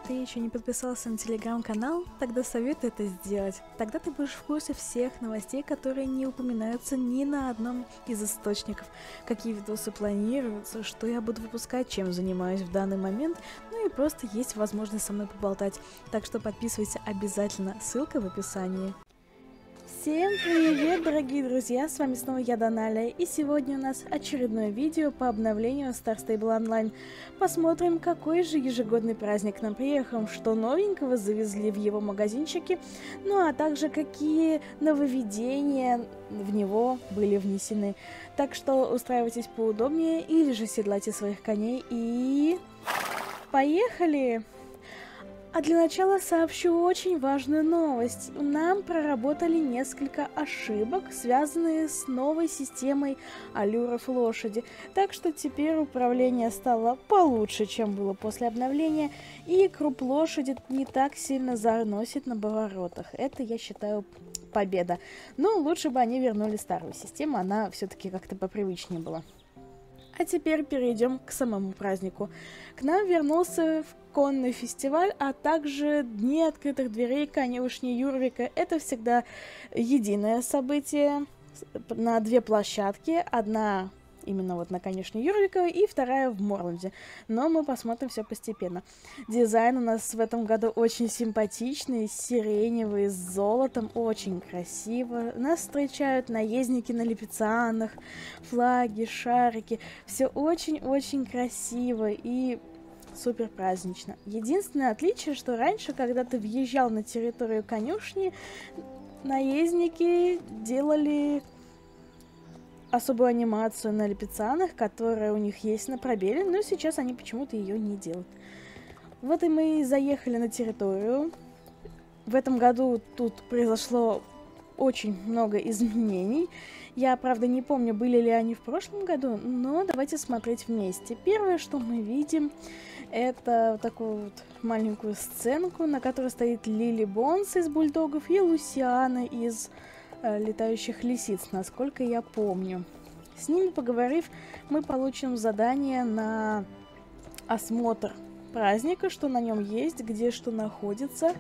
ты еще не подписался на телеграм-канал, тогда советую это сделать. Тогда ты будешь в курсе всех новостей, которые не упоминаются ни на одном из источников. Какие видосы планируются, что я буду выпускать, чем занимаюсь в данный момент, ну и просто есть возможность со мной поболтать. Так что подписывайся обязательно, ссылка в описании. Всем привет, дорогие друзья, с вами снова я, Даналя, и сегодня у нас очередное видео по обновлению Star Stable Online. Посмотрим, какой же ежегодный праздник нам приехал, что новенького завезли в его магазинчике, ну а также какие нововведения в него были внесены. Так что устраивайтесь поудобнее или же седлайте своих коней и... поехали! А для начала сообщу очень важную новость. Нам проработали несколько ошибок, связанные с новой системой аллюров лошади. Так что теперь управление стало получше, чем было после обновления, и круп лошади не так сильно заносит на поворотах. Это, я считаю, победа. Но лучше бы они вернули старую систему, она все-таки как-то попривычнее была. А теперь перейдем к самому празднику. К нам вернулся конный фестиваль, а также Дни открытых дверей конюшни Юрвика. Это всегда единое событие на две площадки. Одна именно вот на конюшне Юрвика и вторая в Морланде. Но мы посмотрим все постепенно. Дизайн у нас в этом году очень симпатичный, сиреневый, с золотом, очень красиво. Нас встречают наездники на лепицианах, флаги, шарики. Все очень-очень красиво и супер празднично. Единственное отличие, что раньше, когда ты въезжал на территорию конюшни, наездники делали особую анимацию на лепицианах, которая у них есть на пробеле, но сейчас они почему-то ее не делают. Вот и мы заехали на территорию. В этом году тут произошло очень много изменений. Я, правда, не помню, были ли они в прошлом году, но давайте смотреть вместе. Первое, что мы видим, это вот такую вот маленькую сценку, на которой стоит Лили Бонс из бульдогов и Лусиана из летающих лисиц, насколько я помню. С ними поговорив, мы получим задание на осмотр праздника, что на нем есть, где что находится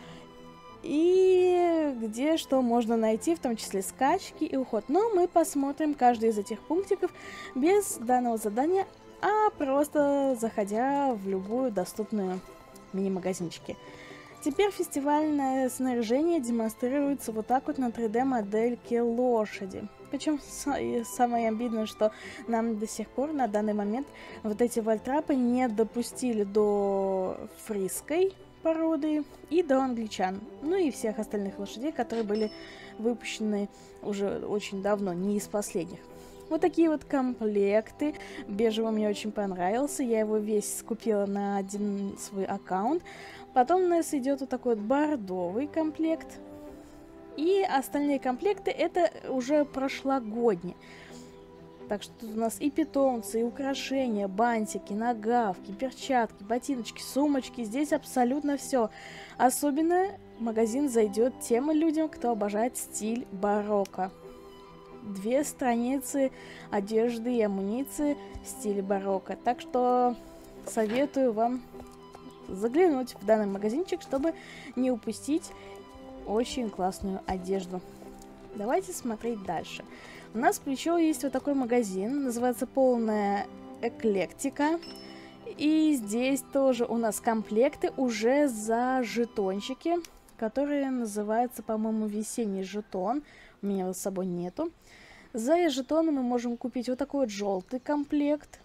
и где что можно найти, в том числе скачки и уход. Но мы посмотрим каждый из этих пунктиков без данного задания, а просто заходя в любую доступную мини-магазинчики. Теперь фестивальное снаряжение демонстрируется вот так вот на 3D-модельке лошади. Причем самое обидное, что нам до сих пор на данный момент вот эти вольтрапы не допустили до фрисской породы и до англичан. Ну и всех остальных лошадей, которые были выпущены уже очень давно, не из последних. Вот такие вот комплекты. Бежевый мне очень понравился. Я его весь скупила на один свой аккаунт. Потом у нас идет вот такой вот бордовый комплект. И остальные комплекты это уже прошлогодние. Так что тут у нас и питомцы, и украшения, бантики, нагавки, перчатки, ботиночки, сумочки. Здесь абсолютно все. Особенно в магазин зайдет тем людям, кто обожает стиль барокко. 2 страницы одежды и амуниции в стиле барокко. Так что советую вам заглянуть в данный магазинчик, чтобы не упустить очень классную одежду. Давайте смотреть дальше. У нас еще есть вот такой магазин, называется «Полная эклектика». И здесь тоже у нас комплекты уже за жетончики, которые называются, по-моему, весенний жетон. У меня его с собой нету. За жетоны мы можем купить вот такой вот желтый комплект.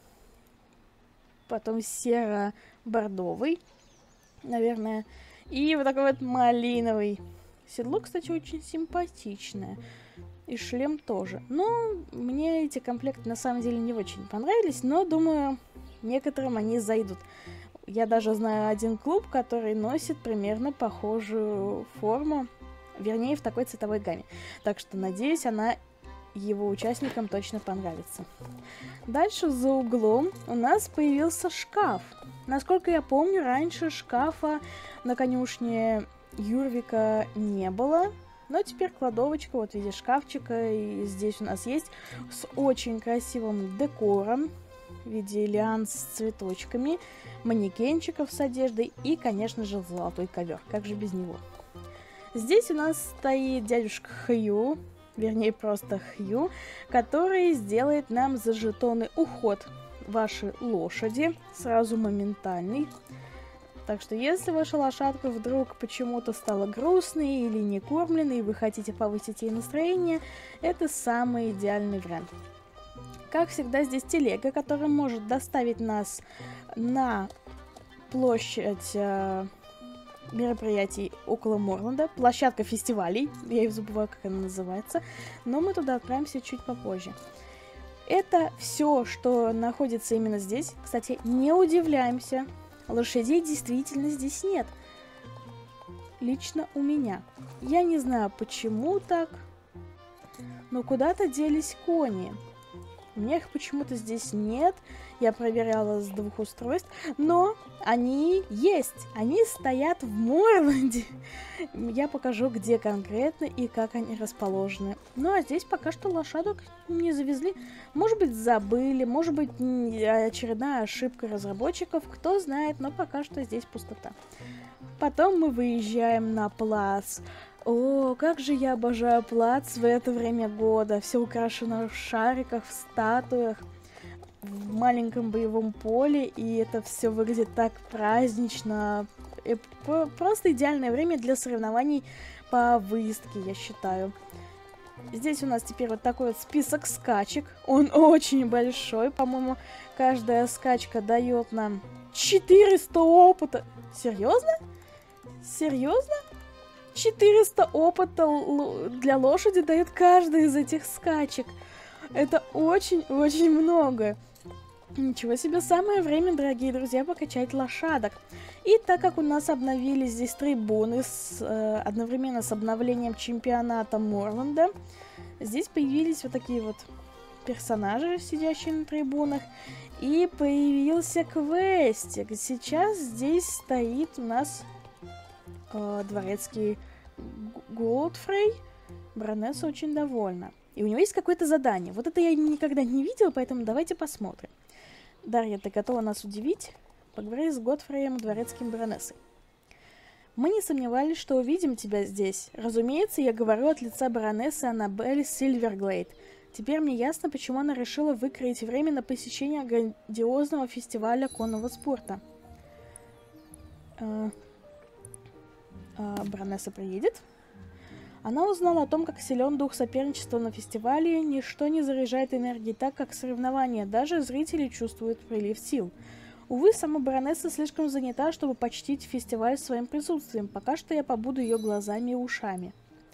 Потом серо-бордовый, наверное. И вот такой вот малиновый. Седло, кстати, очень симпатичное. И шлем тоже. Но мне эти комплекты на самом деле не очень понравились. Но, думаю, некоторым они зайдут. Я даже знаю один клуб, который носит примерно похожую форму. Вернее, в такой цветовой гамме. Так что, надеюсь, она его участникам точно понравится. Дальше за углом у нас появился шкаф. Насколько я помню, раньше шкафа на конюшне Юрвика не было. Но теперь кладовочка вот в виде шкафчика и здесь у нас есть с очень красивым декором. в виде лиан с цветочками, манекенчиков с одеждой и, конечно же, золотой ковер. Как же без него? Здесь у нас стоит дядюшка Хью, вернее просто Хью, который сделает нам за жетоны уход вашей лошади, сразу моментальный. Так что если ваша лошадка вдруг почему-то стала грустной или не кормленной, и вы хотите повысить ей настроение, это самый идеальный вариант. Как всегда, здесь телега, которая может доставить нас на площадь мероприятий около Морланда, площадка фестивалей, я и забываю, как она называется, но мы туда отправимся чуть попозже. Это все, что находится именно здесь. Кстати, не удивляемся, лошадей действительно здесь нет. Лично у меня. Я не знаю, почему так, но куда-то делись кони. У меня их почему-то здесь нет. Я проверяла с 2 устройств, но они есть. Они стоят в Морланде. Я покажу, где конкретно и как они расположены. Ну, а здесь пока что лошадок не завезли. Может быть, забыли, может быть, очередная ошибка разработчиков. Кто знает, но пока что здесь пустота. Потом мы выезжаем на плац. О, как же я обожаю плац в это время года. Все украшено в шариках, в статуях, в маленьком боевом поле. И это все выглядит так празднично. Просто идеальное время для соревнований по выездке, я считаю. Здесь у нас теперь вот такой вот список скачек. Он очень большой. По-моему, каждая скачка дает нам 400 опыта. Серьезно? Серьезно? 400 опыта для лошади дает каждая из этих скачек. Это очень-очень много. Ничего себе, самое время, дорогие друзья, покачать лошадок. И так как у нас обновились здесь трибуны одновременно с обновлением чемпионата Морланда, здесь появились вот такие вот персонажи, сидящие на трибунах. И появился квестик. Сейчас здесь стоит у нас дворецкий Голдфрей. Баронесса очень довольна. И у него есть какое-то задание. Вот это я никогда не видела, поэтому давайте посмотрим. Дарья, ты готова нас удивить? Поговори с Годфреем, дворецким баронессой. Мы не сомневались, что увидим тебя здесь. Разумеется, я говорю от лица баронессы Аннабель Сильверглейд. Теперь мне ясно, почему она решила выкроить время на посещение грандиозного фестиваля конного спорта. Баронесса приедет. Она узнала о том, как силен дух соперничества на фестивале. Ничто не заряжает энергией так, как соревнования. Даже зрители чувствуют прилив сил. Увы, сама баронесса слишком занята, чтобы почтить фестиваль своим присутствием. Пока что я побуду ее глазами и ушами.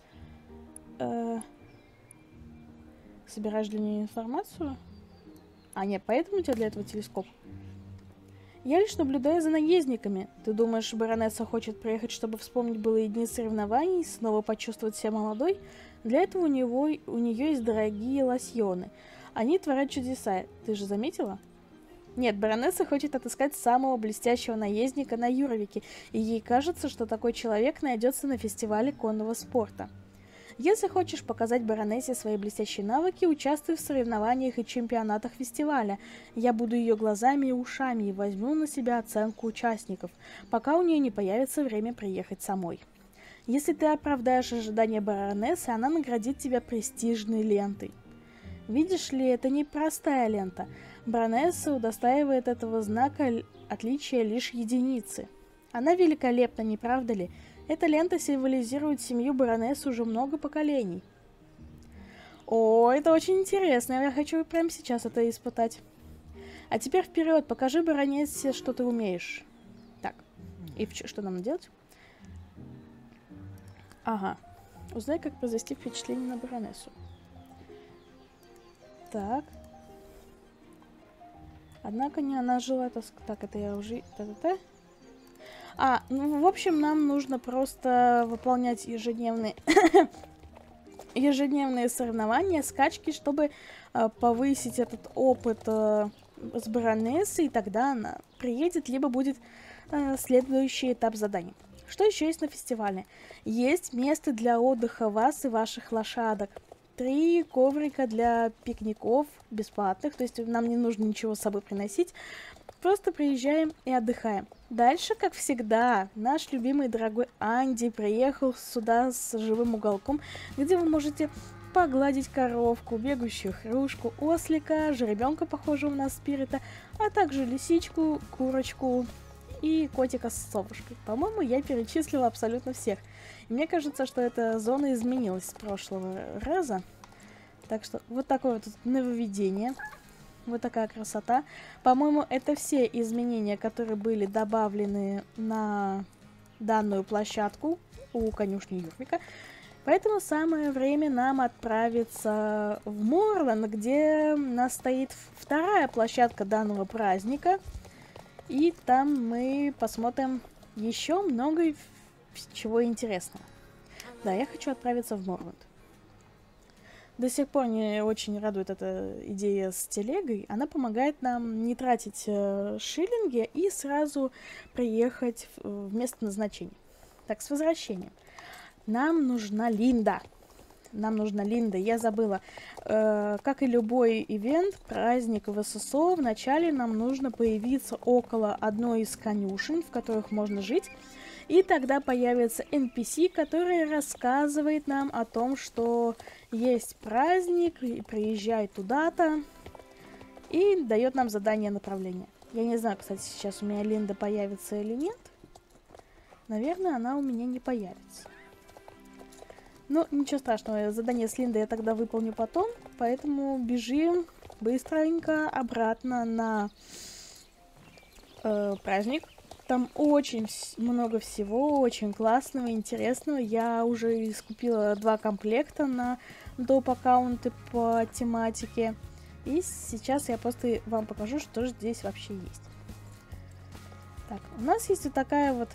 Собираешь для нее информацию? А, нет, поэтому у тебя для этого телескоп. Я лишь наблюдаю за наездниками. Ты думаешь, баронесса хочет приехать, чтобы вспомнить былые дни соревнований, снова почувствовать себя молодой? Для этого у нее есть дорогие лосьоны. Они творят чудеса. Ты же заметила? Нет, баронесса хочет отыскать самого блестящего наездника на Юровике, и ей кажется, что такой человек найдется на фестивале конного спорта. Если хочешь показать баронессе свои блестящие навыки, участвуй в соревнованиях и чемпионатах фестиваля. Я буду ее глазами и ушами и возьму на себя оценку участников, пока у нее не появится время приехать самой. Если ты оправдаешь ожидания баронессы, она наградит тебя престижной лентой. Видишь ли, это не простая лента. Баронесса удостаивает этого знака отличия лишь единицы. Она великолепна, не правда ли? Эта лента символизирует семью баронессы уже много поколений. О, это очень интересно. Я хочу прямо сейчас это испытать. А теперь вперед, покажи баронессе, что ты умеешь. Так, и что нам делать? Ага. Узнай, как произвести впечатление на баронессу. Так. Однако не она жила... Так, это я уже... Ну, в общем, нам нужно просто выполнять ежедневные соревнования, скачки, чтобы повысить этот опыт с баронессой, и тогда она приедет, либо будет следующий этап заданий. Что еще есть на фестивале? Есть место для отдыха вас и ваших лошадок. 3 коврика для пикников бесплатных, то есть нам не нужно ничего с собой приносить, просто приезжаем и отдыхаем. Дальше, как всегда, наш любимый дорогой Анди приехал сюда с живым уголком, где вы можете погладить коровку, бегущую хрюшку, ослика, жеребенка, похожего на спирита, а также лисичку, курочку и котика с совушкой. По-моему, я перечислила абсолютно всех. И мне кажется, что эта зона изменилась с прошлого раза. Так что вот такое вот нововведение. Вот такая красота. По-моему, это все изменения, которые были добавлены на данную площадку у конюшни Юрвика. Поэтому самое время нам отправиться в Морланд, где у нас стоит вторая площадка данного праздника. И там мы посмотрим еще много чего интересного. Да, я хочу отправиться в Морланд. До сих пор мне очень радует эта идея с телегой. Она помогает нам не тратить шиллинги и сразу приехать в место назначения. Так, с возвращением. Нам нужна Линда. Нам нужна Линда. Я забыла. Как и любой ивент, праздник в ССО, вначале нам нужно появиться около одной из конюшен, в которых можно жить. И тогда появится NPC, который рассказывает нам о том, что есть праздник, и приезжай туда-то, и дает нам задание направления. Я не знаю, кстати, сейчас у меня Линда появится или нет. Наверное, она у меня не появится. Но ничего страшного, задание с Линдой я тогда выполню потом, поэтому бежим быстренько обратно на праздник. Там очень много всего, очень классного, интересного. Я уже скупила 2 комплекта на доп. Аккаунты по тематике. И сейчас я просто вам покажу, что же здесь вообще есть. Так, у нас есть вот такая вот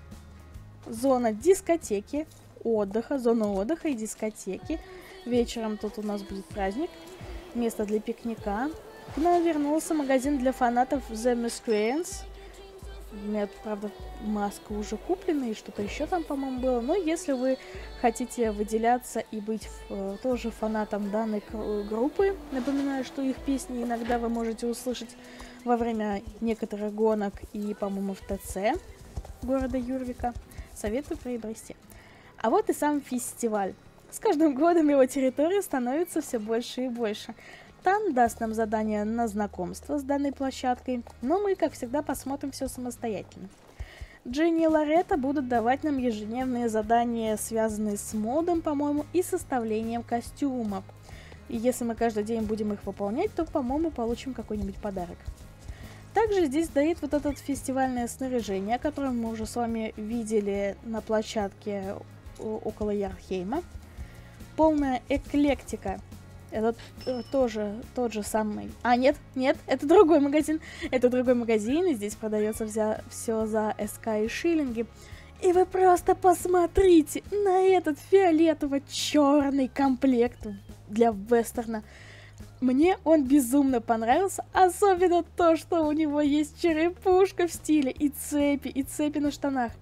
зона дискотеки, отдыха, зона отдыха и дискотеки. Вечером тут у нас будет праздник, место для пикника. К нам вернулся магазин для фанатов The Miscreants. У меня, правда, маска уже куплена и что-то еще там, по-моему, было. Но если вы хотите выделяться и быть тоже фанатом данной группы, напоминаю, что их песни иногда вы можете услышать во время некоторых гонок и, по-моему, в ТЦ города Юрвика, советую приобрести. А вот и сам фестиваль. С каждым годом его территория становится все больше и больше. Тан даст нам задание на знакомство с данной площадкой, но мы, как всегда, посмотрим все самостоятельно. Дженни и Лоретта будут давать нам ежедневные задания, связанные с модом, по-моему, и составлением костюмов. И если мы каждый день будем их выполнять, то, по-моему, получим какой-нибудь подарок. Также здесь стоит вот это фестивальное снаряжение, которое мы уже с вами видели на площадке около Ярхейма. Полная эклектика. Это тоже тот же самый... А, нет, это другой магазин. Это другой магазин, и здесь продается все за СК и шиллинги. И вы просто посмотрите на этот фиолетово-черный комплект для вестерна. Мне он безумно понравился, особенно то, что у него есть черепушка в стиле и цепи на штанах.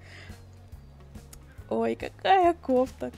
Ой, какая кофта,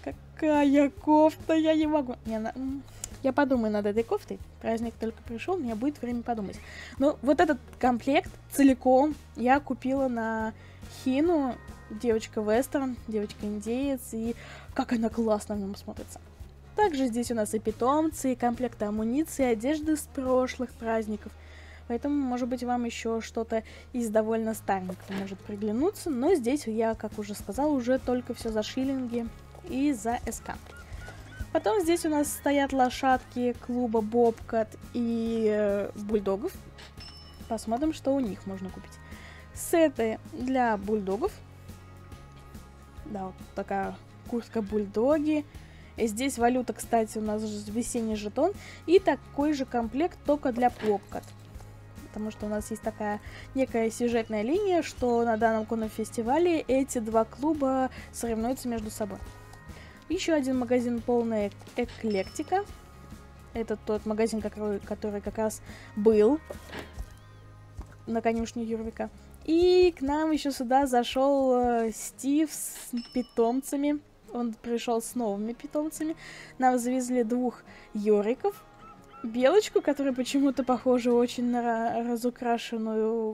я не могу. Я подумаю над этой кофтой. Праздник только пришел, у меня будет время подумать. Но вот этот комплект целиком я купила на Хину. Девочка вестерн, девочка индеец, и как она классно в нем смотрится. Также здесь у нас и питомцы, и комплекты амуниции, и одежды с прошлых праздников. Поэтому, может быть, вам еще что-то из довольно старенького может приглянуться. Но здесь я, как уже сказала, уже только все за шиллинги и за СК. Потом здесь у нас стоят лошадки клуба Бобкат и бульдогов. Посмотрим, что у них можно купить. Сеты для бульдогов. Да, вот такая куртка бульдоги. И здесь валюта, кстати, у нас весенний жетон. И такой же комплект, только для Бобкат. Потому что у нас есть такая некая сюжетная линия, что на данном конном фестивале эти 2 клуба соревнуются между собой. Еще один магазин полная эклектика. Это тот магазин, который как раз был на конюшне Юрвика. И к нам еще сюда зашел Стив с питомцами. он пришел с новыми питомцами. Нам завезли 2 Йориков, белочку, которая почему-то похожа очень на разукрашенную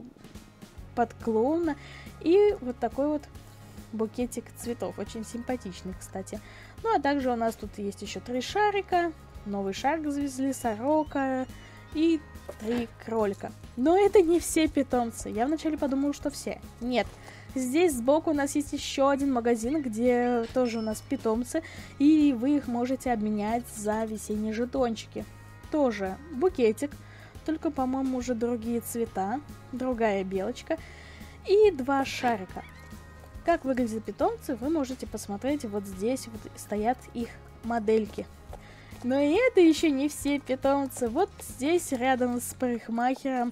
под клоуна, и вот такой вот букетик цветов, очень симпатичный, кстати. Ну, а также у нас тут есть еще 3 шарика, новый шарик завезли, сорока и 3 кролика. Но это не все питомцы. Я вначале подумала, что все. Нет. Здесь сбоку у нас есть еще один магазин, где тоже у нас питомцы, и вы их можете обменять за весенние жетончики. Тоже букетик, только, по-моему, уже другие цвета, другая белочка и 2 шарика. Как выглядят питомцы, вы можете посмотреть. Вот здесь вот стоят их модельки. Но и это еще не все питомцы. Вот здесь рядом с парикмахером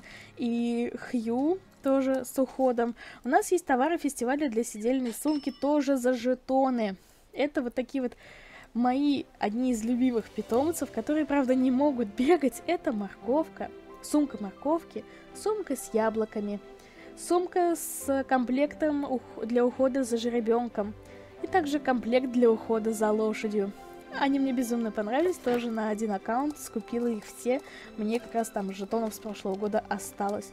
и Хью, тоже с уходом, у нас есть товары фестиваля для сидельной сумки, тоже за жетоны. Это вот такие вот мои одни из любимых питомцев, которые, правда, не могут бегать. Это морковка, сумка морковки, сумка с яблоками, сумка с комплектом для ухода за жеребенком и также комплект для ухода за лошадью. Они мне безумно понравились, тоже на один аккаунт, скупила их все, мне как раз там жетонов с прошлого года осталось.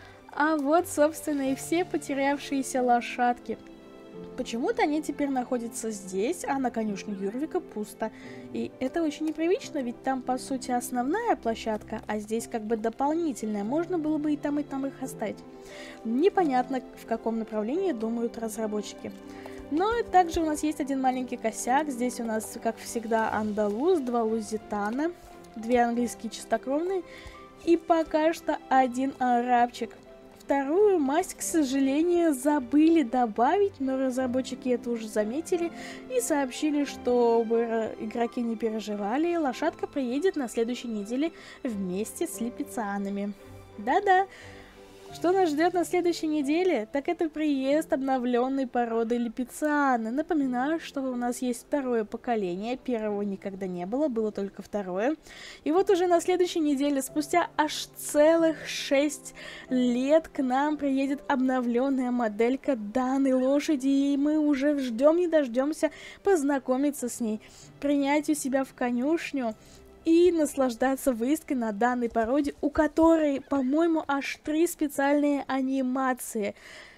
А вот, собственно, и все потерявшиеся лошадки. Почему-то они теперь находятся здесь, а на конюшне Юрвика пусто. И это очень непривычно, ведь там, по сути, основная площадка, а здесь как бы дополнительная. Можно было бы и там их оставить. Непонятно, в каком направлении думают разработчики. Но также у нас есть один маленький косяк. Здесь у нас, как всегда, андалуз, 2 лузитана, 2 английские чистокровные и пока что 1 арабчик. Вторую масть, к сожалению, забыли добавить, но разработчики это уже заметили и сообщили, чтобы игроки не переживали, лошадка приедет на следующей неделе вместе с липицианами. Да-да, что нас ждет на следующей неделе? Так это приезд обновленной породы липицианы. Напоминаю, что у нас есть 2-е поколение, 1-го никогда не было, было только 2-е. И вот уже на следующей неделе, спустя аж целых 6 лет, к нам приедет обновленная моделька данной лошади, и мы уже ждем не дождемся познакомиться с ней, принять у себя в конюшню и наслаждаться выездкой на данной породе, у которой, по-моему, аж 3 специальные анимации.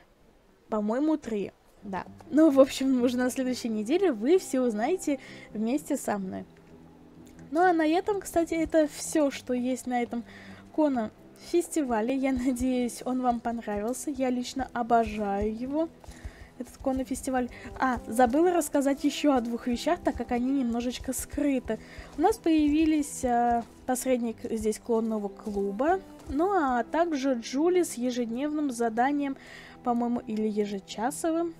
По-моему, 3. Да. Ну, в общем, уже на следующей неделе вы все узнаете вместе со мной. Ну, а на этом, кстати, это все, что есть на этом Коно-фестивале. Я надеюсь, он вам понравился. Я лично обожаю его. Этот Коно-фестиваль. Забыла рассказать еще о 2 вещах, так как они немножечко скрыты. У нас появились посредник здесь клонного клуба, ну а также Джули с ежедневным заданием, по-моему, или ежечасовым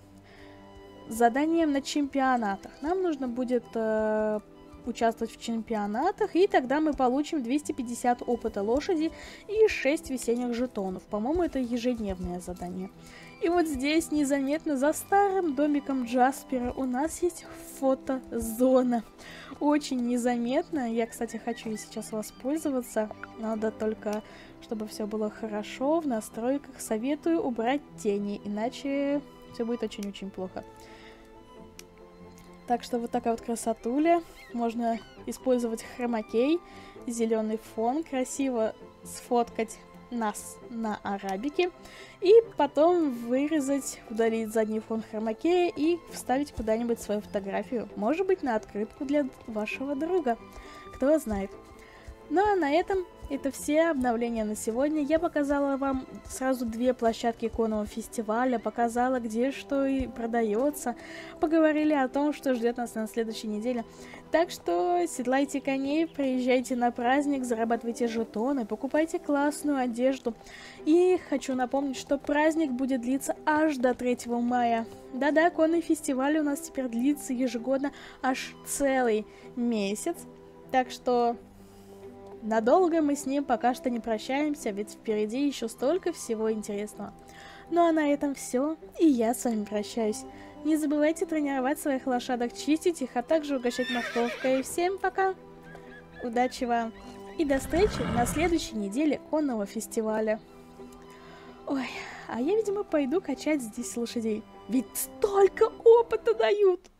заданием на чемпионатах. Нам нужно будет участвовать в чемпионатах, и тогда мы получим 250 опыта лошади и 6 весенних жетонов. По-моему, это ежедневное задание. И вот здесь незаметно за старым домиком Джаспера у нас есть фотозона. Очень незаметно. Я, кстати, хочу ей сейчас воспользоваться. Надо только, чтобы все было хорошо. В настройках советую убрать тени, иначе все будет очень-очень плохо. Так что вот такая вот красотуля. Можно использовать хромакей, зеленый фон, красиво сфоткать нас на арабике и потом вырезать, удалить задний фон хромакея и вставить куда-нибудь свою фотографию. Может быть, на открытку для вашего друга. Кто знает. Ну а на этом это все обновления на сегодня. Я показала вам сразу 2 площадки конного фестиваля, показала, где что и продается, поговорили о том, что ждет нас на следующей неделе. Так что седлайте коней, приезжайте на праздник, зарабатывайте жетоны, покупайте классную одежду. И хочу напомнить, что праздник будет длиться аж до 3 мая. Да-да, конный фестиваль у нас теперь длится ежегодно аж целый месяц. Так что надолго мы с ним пока что не прощаемся, ведь впереди еще столько всего интересного. Ну а на этом все, и я с вами прощаюсь. Не забывайте тренировать своих лошадок, чистить их, а также угощать морковкой. Всем пока! Удачи вам! И до встречи на следующей неделе конного фестиваля. Ой, а я, видимо, пойду качать здесь лошадей. Ведь столько опыта дают!